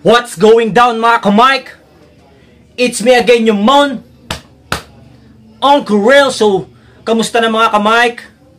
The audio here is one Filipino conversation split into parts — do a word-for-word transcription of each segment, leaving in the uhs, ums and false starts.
What's going down mga ka-Mike? It's me again, yung Mon Uncle Real. So, kamusta na mga ka-Mike?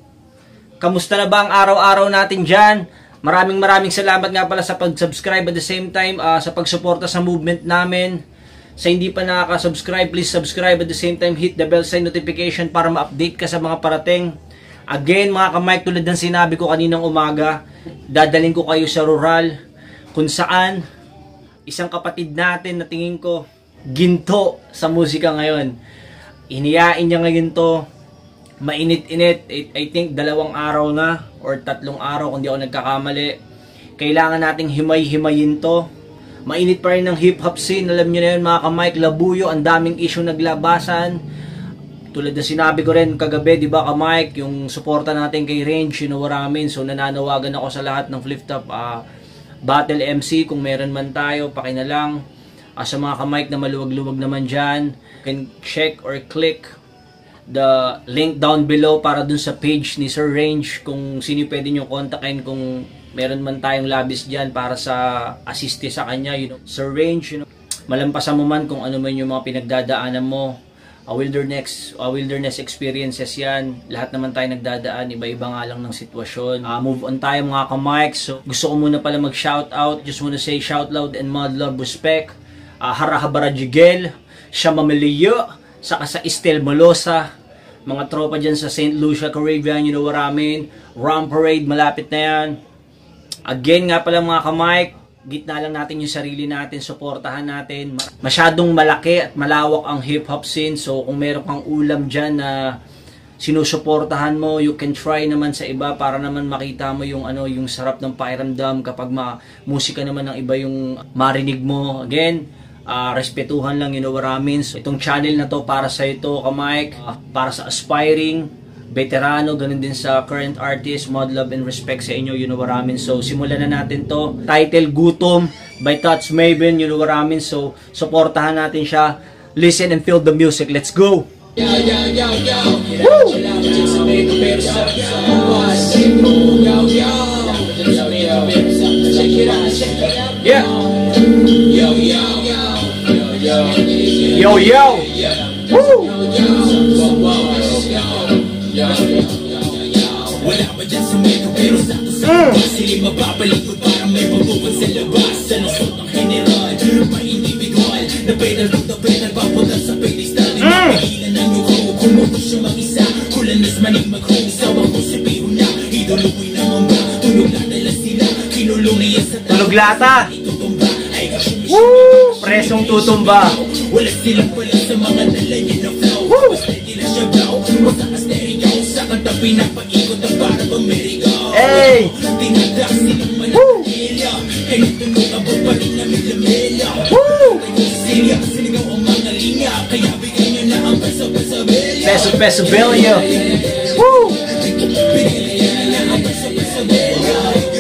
Kamusta na ba ang araw-araw natin dyan? Maraming maraming salamat nga pala sa pag-subscribe, at the same time uh, sa pagsuporta sa movement namin. Sa hindi pa nakaka-subscribe, please subscribe, at the same time hit the bell sign notification para ma-update ka sa mga parating. Again mga ka-Mike, tulad ng sinabi ko kaninang umaga, dadaling ko kayo sa rural kung saan isang kapatid natin na tingin ko ginto sa musika ngayon. Iniyain niya ngayon to, mainit-init. I think dalawang araw na or tatlong araw kung di ako nagkakamali. Kailangan nating himay-himayin to. Mainit pa rin ng hip-hop scene. Alam niyo na yun mga ka-Mike, labuyo, ang daming issue naglabasan. Tulad na sinabi ko rin kagabi, di ba ka-Mike, yung suporta natin kay Range, you know what I mean? So nananawagan ako sa lahat ng Flip-Top uh, Battle M C, kung meron man tayo, pakinalang. Uh, sa mga ka-Mike na maluwag-luwag naman dyan, you can check or click the link down below para dun sa page ni Sir Range, kung sino pwede nyo kontakin kung meron man tayong labis dyan para sa assiste sa kanya, you know. Sir Range, you know, malampasan mo man kung ano man yung mga pinagdadaanan mo. A wilderness, a wilderness experiences yan. Lahat naman tayo nagdadaan, iba-iba nga lang ng sitwasyon. Uh, move on tayo mga ka-Mike. So, gusto ko muna pala mag-shoutout. Just wanna say shout loud and mad love respect. Uh, Harahabara Jigel, Shamamaliyo, saka sa Estel Malosa. Mga tropa dyan sa Saint Lucia, Caribbean, you know what I mean. Ram Parade, malapit na yan. Again nga pala mga ka-Mike, gitna lang natin yung sarili natin, suportahan natin. Masyadong malaki at malawak ang hip-hop scene. So kung meron kang ulam dyan na sinusuportahan mo, you can try naman sa iba para naman makita mo yung ano, yung sarap ng pakiramdam kapag ma musika naman ng iba yung marinig mo. Again, uh, respetuhan lang, you know what I mean. So, itong channel na to para sa ito, ka-Mike, uh, para sa aspiring veterano, ganun din sa current artist. Mod love and respect sa inyo, you know what I mean. So simulan na natin to. Title Gutom by Touch Maven, you know what I mean. So supportahan natin siya. Listen and feel the music. Let's go. Yo, yo, yo, yo. Woo! Yeah. Yo, yo, yo, yo. Woo! Wala ba dyan sa meto pero sa to sa sili mapapalikod para may pagbubuan sa labas. Sa nasot ng general, may individual na pedal road na pedal papunta sa pedestal. Di mapigilan ng yuko, kumuto siya mag-isa. Kulanas manig mag-hong-saw ako si Piro na idulukoy naman ba, tulog na dala sila. Kinulong niya sa tao, tulog lata. Woo! Presong tutumba. Wala silang pala sa mga dala niya na flow. Basta di na siya blow, masakas na ikaw sa katabi na paikot ang para bumirigaw. Hey! Tinadak silang manakilya, kaya tunog ang babaling na milamela. Woo! Silya, sinigaw ang mga linya, kaya bigyan nyo na ang peso-peso-belya. Peso-peso-belya. Woo! Bigyan nyo na ang peso-peso-belya.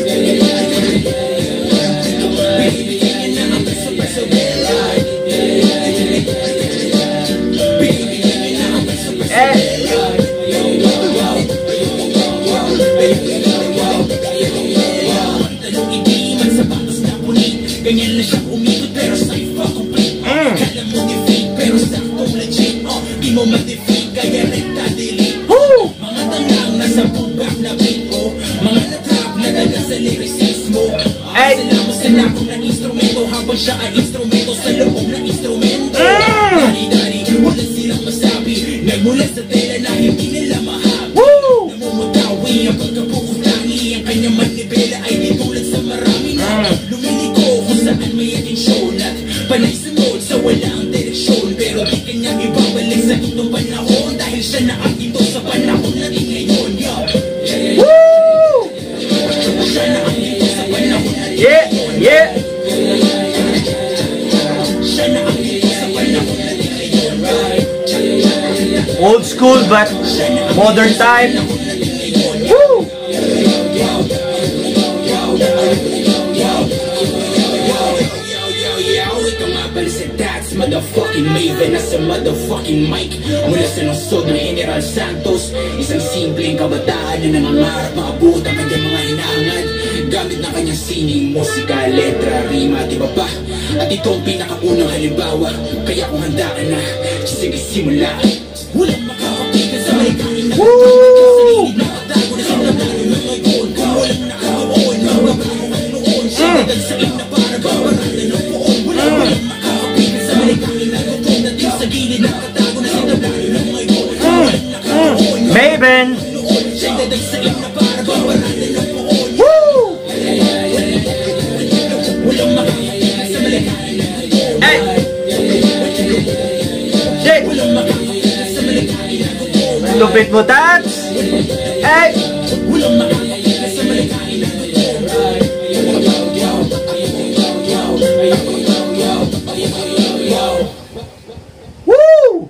Ganyan na siya umikot pero safe pa complete. mm. Kala mo defeat pero saktong legit. uh, Di mo ma-defeat kaya rekta delete. Woo! Mga tangang nasa pullback na beat mo, mga natrap na daga sa lyricismo. uh, Sila mo sa lakong ng instrumento habang siya ay instrumento sa loob ng instrumento. mm. Dari-dari, wala silang masabi, nagmula sa tela na hindi nila mahabi. Woo! Namumutawi ang pagkapukutangi, ang kanyang manibela ay di tulad sa marami na mm. lumiliko saan may atensyon at panay sunod sa walang direksyon. Pero di kanyang ibabalik sa itong panahon dahil siya nakakito sa panahon natin ngayon. Yo! Woo! Siya nakakito sa panahon natin yeah! ngayon. Yeah! Siya nakakito sa panahon natin ngayon. Old school but modern time. Woo! Motherfucking Maven, nasa motherfucking mic. Mula sa lungsod ng General Santos, isang simpleng kabataan na nangangarap maabot ang kanyang mga hinaangad. Gamit na kanyang sining, musika, letra, rima, di ba ba? At ito ang pinakaunang halimbawa. Kaya kung handa ka na, sige simula. Walang makakapigan sa may kanin na sarili na katago na sinabalo ng ngayon. Kung walang nakaon, mababago ang noon. Sinagal sa ina para babarala ng poon. Walang walang makakapigan sa may kanin na gutom. Dating sa gilid na katago na sinabalo ng ngayon. Kung walang nakaon, Maven! sinagal sa ina para babarala ng poon. Walang makakapigan sa may kanin na gutom. Hey! Shit! Walang makakapigan sa may kanin na gutom. Lupit mo, Tats! Hey! Walang makakapigan sa may kanin na gutom. Woo!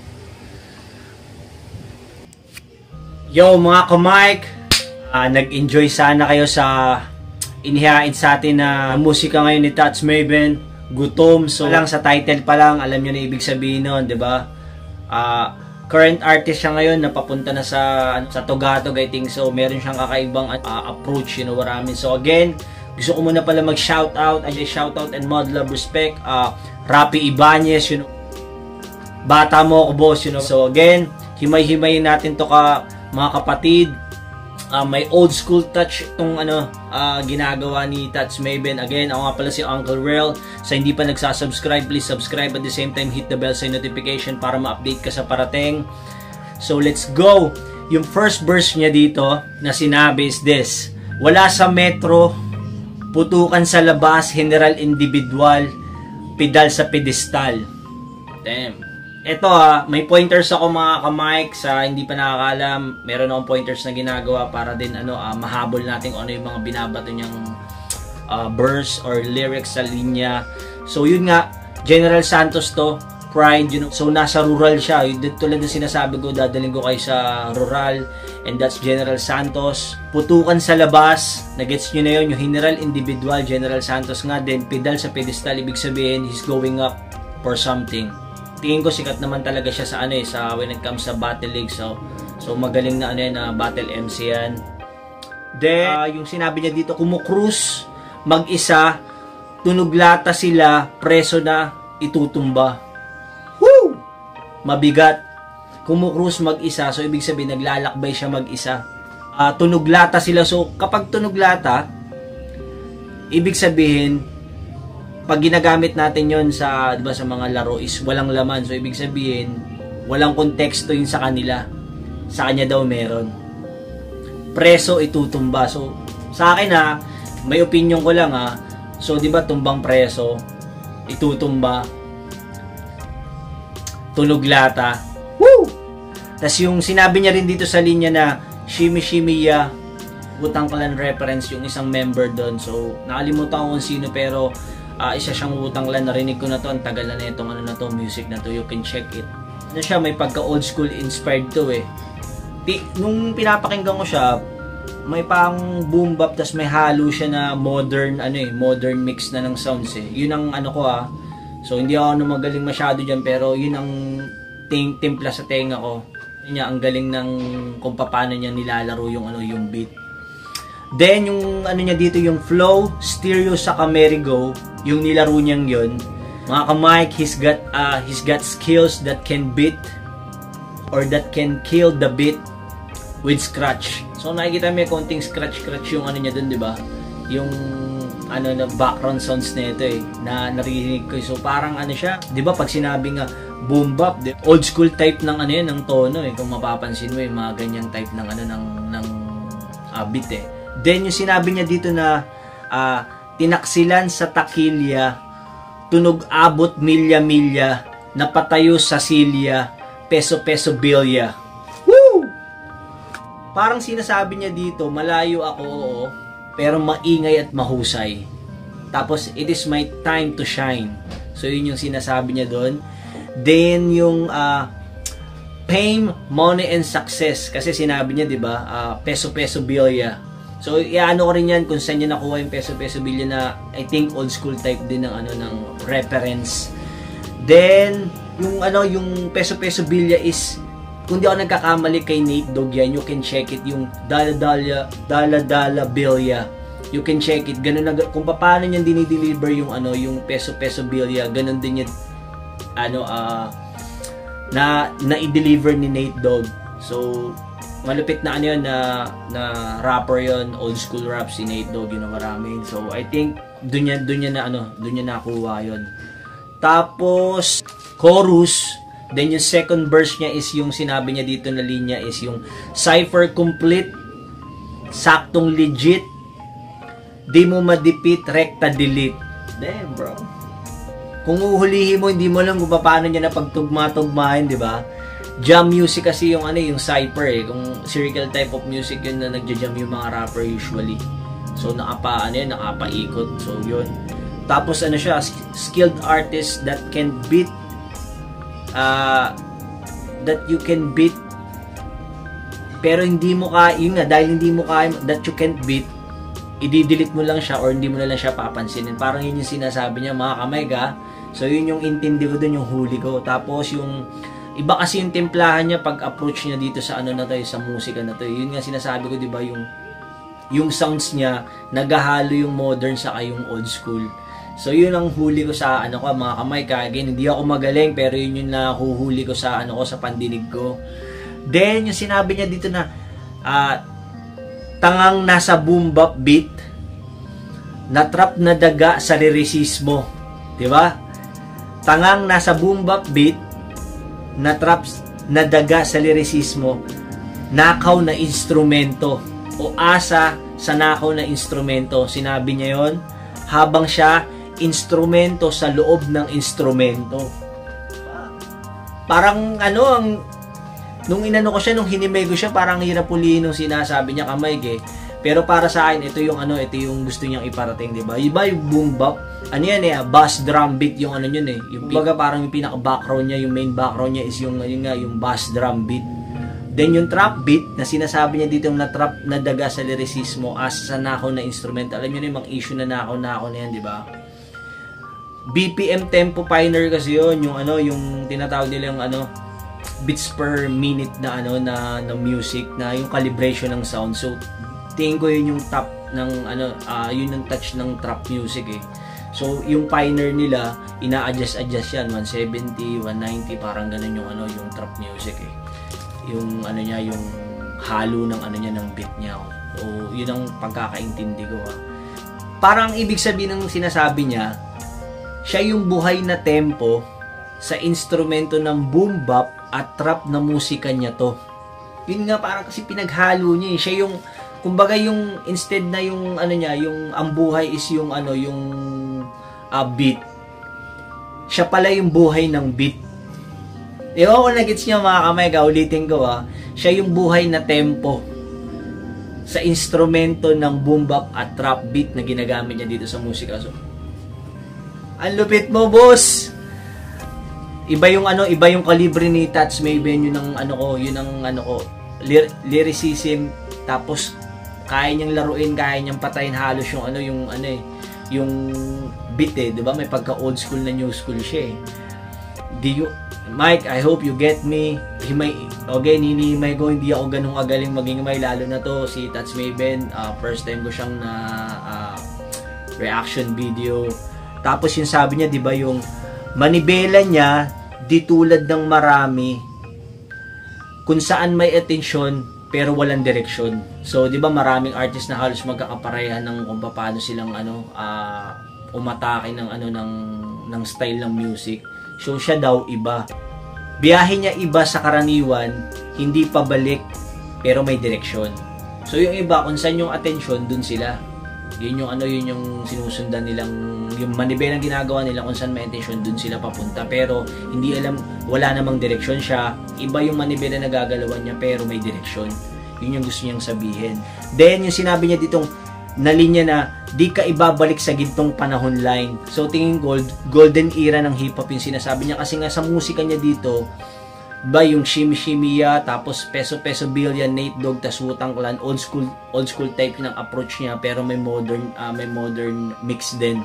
Yo mga ka-Mike, uh, nag-enjoy sana kayo sa inihain sa atin na musika ngayon ni Tats Maven, Gutom. So lang sa title pa lang, alam nyo na ibig sabihin nun, di ba? Uh, current artist siya ngayon, napapunta na sa sa Togatog, I think so. Meron siyang kakaibang uh, approach, you know what I mean? So again, gusto ko muna pala mag-shoutout, ay shoutout and mod love respect, uh, Rapi Ibanez, you know, bata mo ako boss, you know. So again, himay-himayin natin to ka mga kapatid. Uh, may old school touch itong ano, uh, ginagawa ni Tats Maven. Again, ako nga pala si Uncle Rel. Sa hindi pa nagsasubscribe, please subscribe. At the same time, hit the bell sa notification para ma-update ka sa parating. So let's go. Yung first verse niya dito na sinabi is this: wala sa metro, putukan sa labas, general individual, pedal sa pedestal. Damn. Ito ha, may pointers ako mga ka-Mike. Sa hindi pa nakakaalam, meron akong pointers na ginagawa para din ano, uh, mahabol natin kung ano yung mga binabato niyang uh, verse or lyrics sa linya. So yun nga, General Santos to, Pride, you know. So nasa rural siya, yung tulad ng sinasabi ko, dadaling ko kayo sa rural, and that's General Santos. Putukan sa labas, nagets nyo na yun, yung general individual, General Santos nga din, pedal sa pedestal, ibig sabihin, he's going up for something. Tingin ko sikat naman talaga siya sa ano eh, sa when it comes sa battle league. So, so magaling na ano yan, na battle M C yan. Then, uh, yung sinabi niya dito, kumukrus, mag-isa, tunuglata sila, preso na, itutumba. Woo! Mabigat. Kumukrus mag-isa, so ibig sabihin, naglalakbay siya mag-isa. Uh, tunuglata sila, so kapag tunuglata, ibig sabihin, pag ginagamit natin yon sa, diba, sa mga laro is walang laman. So, ibig sabihin, walang konteksto yun sa kanila. Sa kanya daw meron. Preso, itutumba. So, sa akin ha, may opinion ko lang ha. So, diba, tumbang preso, itutumba, tunuglata. Woo! Tas yung sinabi niya rin dito sa linya na, shimmy shimmy ya, Wu-Tang Clan reference, yung isang member doon. So, nakalimutan ko kung sino, pero Uh, isa siyang Wu-Tang Clan, narinig ko na to, ang tagal na na itong ano na to, music na to, you can check it. Ano siya, may pagka old school inspired to eh. Di, nung pinapakinggan ko siya, may pang boom bap, tas may halo siya na modern, ano eh, modern mix na ng sounds eh. Yun ang ano ko ah. So hindi ako ano magaling masyado dyan, pero yun ang ting timpla sa tenga ko. Yun niya, ang galing ng kung paano niya nilalaro yung ano, yung beat. Then, yung ano niya dito, yung flow, stereo sa Camerigo, yung nilaro niyang yun. Mga ka-Mike, he's got, uh, he's got skills that can beat or that can kill the beat with scratch. So, nakikita mo yung konting scratch-scratch yung ano niya dun, di ba? Yung ano na background sounds na ito eh, na narinig ko. So, parang ano siya, di ba, pag sinabi nga boom bap, old school type ng ano yan, ng tono eh. Kung mapapansin mo yung mga ganyang type ng ano, ng, ng uh, beat eh. Then, yung sinabi niya dito na uh, tinaksilan sa takilya, tunog abot milya-milya, napatayo sa silya, peso-peso bilya. Woo! Parang sinasabi niya dito, malayo ako, oo, pero maingay at mahusay. Tapos, it is my time to shine. So, yun yung sinasabi niya doon. Then, yung uh, fame, money, and success. Kasi sinabi niya, di ba, uh, peso-peso bilya. So, iano ko rin yan kung saan niya nakuha yung peso-peso bilya na I think old school type din ng ano ng reference. Then, yung ano, yung peso-peso bilya is, kung di ako nagkakamali kay Nate Dogg yan, you can check it, yung dala-dala, dala-dala bilya. You can check it. Ganun na, kung paano niya dinideliver yung ano, yung peso-peso bilya, ganun din yung ano ah uh, na na i-deliver ni Nate Dogg. So malupit na ano yun, na na rapper yon, old school rap si Nate Dogg, yun na marami. So I think doon niya doon niya na ano, doon niya nakuha yon. Tapos chorus, then yung second verse niya is yung sinabi niya dito na linya is yung cipher complete, saktong legit, di mo madipit, rekta delete. Damn, bro. Kung uhulihin mo, hindi mo lang kung paano niya napagtugma-tugmahin, di ba? Jam music kasi yung ano, yung cipher eh. Kung circle type of music yun na nagja-jam yung mga rapper usually. So nakapa ano yun, nakapaikot. So yun. Tapos ano siya, skilled artist that can beat uh, that you can beat pero hindi mo kaya, yun nga, dahil hindi mo kaya that you can't beat, i-delete mo lang siya or hindi mo na lang siya papansinin. Parang yun yung sinasabi niya, mga kamay ka. So yun yung intindi ko dun, yung huli ko. Tapos yung iba kasi yung templahan niya pag approach niya dito sa ano na to, sa musika na to. Yun nga sinasabi ko, 'di ba, yung yung sounds niya naghahalo yung modern sa yung old school. So yun ang huli ko sa ano ko, mga kamay ka. Again, hindi ako magaling pero yun yung nahuhuli ko sa ano ko, sa pandinig ko. Then yung sinabi niya dito na uh, tangang nasa boom bap beat, natrap na daga sa lirisismo, 'di ba? Tangang nasa boom bap beat, natrap na daga sa lirisismo, nakaw na instrumento o asa sa nakaw na instrumento. Sinabi niya yon habang siya instrumento sa loob ng instrumento. Parang ano, ang nung inano ko siya, nung hinimay ko siya, parang hirap ulihin nung sinasabi niya, kamay eh. Pero para sa akin, ito yung ano, ito yung gusto niyang iparating, 'di ba? Iba yung boom bap. Ano yan eh, bass drum beat yung ano yun eh. Yung baga parang yung pinaka background niya, yung main background niya is yung yun nga, yung bass drum beat. Then yung trap beat na sinasabi niya dito, yung na trap na daga sa lirisismo as sa nakaw na instrumental. Alam niyo na yung mga issue na nakaw nakaw na yan, 'di ba? B P M tempo pioneer kasi yun, yung ano, yung tinatawag nila yung ano, beats per minute na ano na, na music, na yung calibration ng sound. So tingin ko yun yung top ng ano, uh, yun yung touch ng trap music eh. So yung pioneer nila, ina-adjust-adjust yan, one seventy, one ninety, parang ganun yung ano, yung trap music eh. Yung ano niya, yung halo ng ano niya, ng beat niya. So yun ang pagkakaintindi ko ha. Parang ibig sabihin ng sinasabi niya, siya yung buhay na tempo sa instrumento ng boom bap at trap na musika niya to. Yun nga, parang kasi pinaghalo niya eh. Siya yung, kumbaga yung, instead na yung ano niya, yung ang buhay is yung ano, yung uh, beat. Siya pala yung buhay ng beat. Ewan ko na gets niya, mga kamay ka, ulitin ko ha. Siya yung buhay na tempo sa instrumento ng boom bap at trap beat na ginagamit niya dito sa musika. So, ang lupit mo, boss! Iba yung ano, iba yung kalibre ni Tats Mayben, yun ang ano ko, yun ang ano ko, lir lyricism, tapos kaya niyang laruin, kaya niyang patayin halos yung ano, yung ano eh, yung beat eh, 'di ba? May pagka old school na new school siya eh. Di you, Mike, I hope you get me. Himay, okay, ninihimay ko, hindi ako ganung agaling maghimay, lalo na to si Tats Mayben, uh, first time ko siyang na uh, reaction video. Tapos yung sabi niya, 'di ba, yung manibela niya, di tulad ng marami, kung saan may atensyon, pero walang direksyon. So, di ba maraming artist na halos magkakaparehan ng kung paano silang ano, uh, umatake ng, ano, ng, ng style ng music. So, siya daw iba. Biyahe niya iba sa karaniwan, hindi pabalik, pero may direksyon. So, yung iba, kung saan yung atensyon, dun sila. Yun yung ano, yun yung sinusundan nilang, yung manibelang ginagawa nila, kung saan may intention, dun sila papunta. Pero hindi alam, wala namang direksyon siya. Iba yung manibela na gagalawan niya, pero may direksyon. Yun yung gusto niyang sabihin. Then yung sinabi niya ditong na linya na di ka ibabalik sa gintong panahon line. So tingin gold, golden era ng hip hop yung sinasabi niya, kasi nga sa musika niya dito, ba yung Shimmy Shimmy ya, tapos Peso Peso Billion, Nate Dogg, tas Wu-Tang Clan, old school old school type ng approach niya, pero may modern uh, may modern mix din.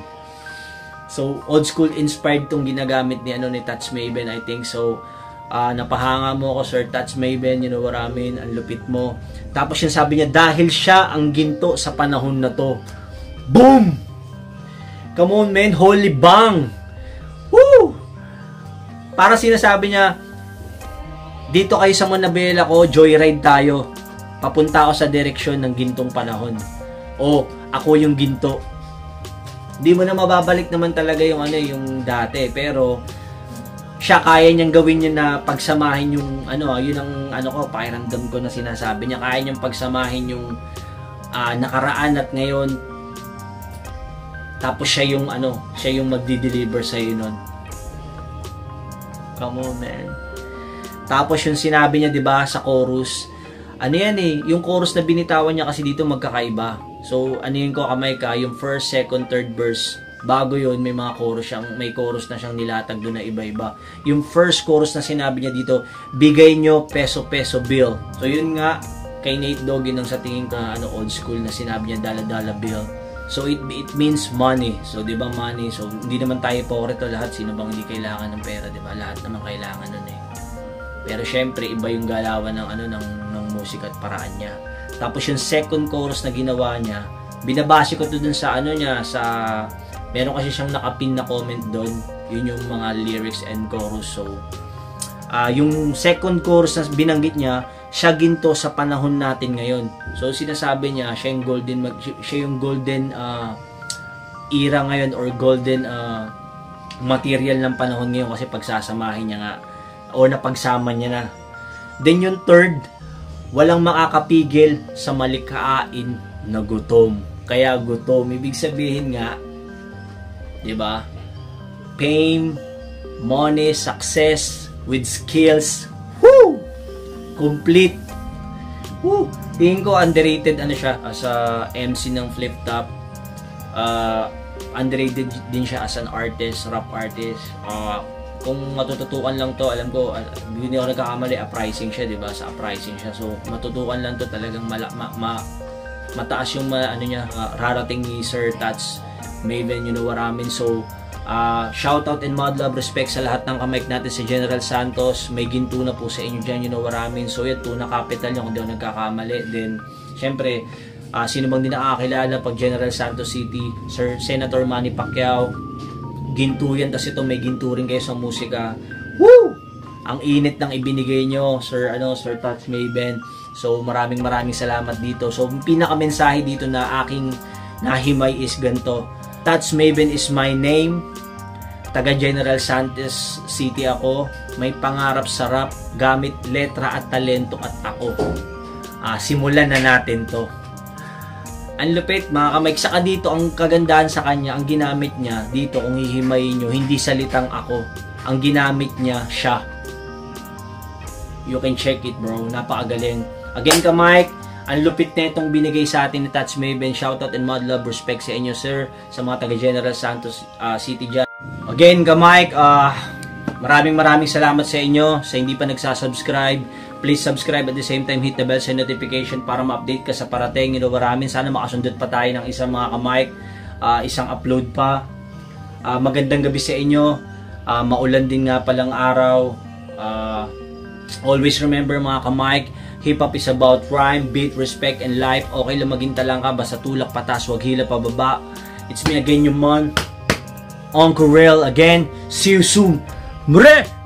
So old school inspired tong ginagamit ni ano ni Tats Mayben, I think. So uh, napahanga mo ako, Sir Tats Mayben, you know what I mean, ang lupit mo. Tapos yung sabi niya, dahil siya ang ginto sa panahon na to. Boom! Come on, man. Holy bang! Woo! Para sinasabi niya, dito kayo sa Manabela ko, joyride tayo. Papunta ako sa direksyon ng gintong panahon. O, ako yung ginto. Hindi mo na mababalik naman talaga yung ano, yung dati. Pero, siya kaya niyang gawin yun na pagsamahin yung, ano, yun ang, ano ko, pakiramdam ko na sinasabi niya. Kaya niyang pagsamahin yung uh, nakaraan at ngayon. Tapos siya yung, ano, siya yung magdi-deliver sa'yo nun. Come on, man. Tapos yung sinabi niya, 'di ba, sa chorus, ano yan eh, yung chorus na binitawan niya kasi dito magkakaiba. So, ano yun ko, kamay ka, yung first, second, third verse, bago yun, may mga chorus siyang, may chorus na siyang nilatag doon na iba-iba. Yung first chorus na sinabi niya dito, bigay nyo peso-peso bill. So, yun nga, kay Nate Dogg, yun ang sa tingin ko, ano, old school na sinabi niya, dala-dala bill. So, it it means money. So, di ba, money. So, hindi naman tayo porito lahat. Sino bang hindi kailangan ng pera, di ba? Lahat naman kailangan nun eh. Pero syempre iba yung galawan ng ano ng ng musika at paraan niya. Tapos yung second chorus na ginawa niya, binabase ko to dun sa ano niya, sa meron kasi siyang nakapin na comment doon. Yun yung mga lyrics and chorus. So uh, yung second chorus na binanggit niya, siya ginto sa panahon natin ngayon. So sinasabi niya, siya yung golden siya yung golden uh, era ngayon or golden uh, material ng panahon ngayon kasi pagsasamahin niya nga o napagsama niya na. Then yung third, walang makakapigil sa malikhain na gutom. Kaya gutom, ibig sabihin nga, 'di ba? Fame, money, success with skills. Woo! Complete. Woo! Tingin ko underrated ano siya as a M C ng Flip Top. Uh, underrated din siya as an artist, rap artist. Uh, kung matututukan lang to, alam ko, hindi ako nagkakamali, uprising siya, 'di ba? Sa uprising siya. So, matutukan lang to, talagang mala, ma, ma, mataas yung ma, ano niya, uh, rarating ni Sir Tats Maven, you know what I mean? So, uh, shout out and mad love, respect sa lahat ng kamay natin si General Santos. May ginto na po sa inyo diyan, you know what I mean? So, yan, Tuna Capital yung kung di ako nagkakamali. Then, syempre, uh, sino bang di nakakilala pag General Santos City, Sir Senator Manny Pacquiao, ginto yan, tas ito may ginto rin kayo sa musika. Woo! Ang init ng ibinigay nyo, Sir, ano, Sir Tats Maven. So, maraming maraming salamat dito. So, pinaka-mensahe dito na aking nahimay is ganito. Tats Maven is my name. Taga General Santos City ako. May pangarap sa rap, gamit letra at talento at ako. Ah, simulan na natin to. Ang lupit, mga kamay. Saka dito, ang kagandahan sa kanya, ang ginamit niya dito, kung hihimayin nyo, hindi salitang ako. Ang ginamit niya, siya. You can check it, bro. Napakagaling. Again ka, Mike. Ang lupit na itong binigay sa atin ni Tats Maven. Shoutout and mad love, respect sa inyo, sir. Sa mga taga General Santos uh, City dyan. Again ka, Mike. Uh, maraming maraming salamat sa inyo. Sa hindi pa nagsasubscribe, please subscribe at the same time hit the bell sa notification para ma-update ka sa parating. You know, maraming sana makasundot pa tayo ng isang mga ka-Mike. Uh, isang upload pa. Uh, magandang gabi sa inyo. Uh, maulan din nga palang araw. Uh, always remember mga ka-Mike, hip-hop is about rhyme, beat, respect, and life. Okay lang maginta lang ka, basta tulak patas, wag hila pababa. It's me again, your man, Uncle Real again. See you soon. Mre!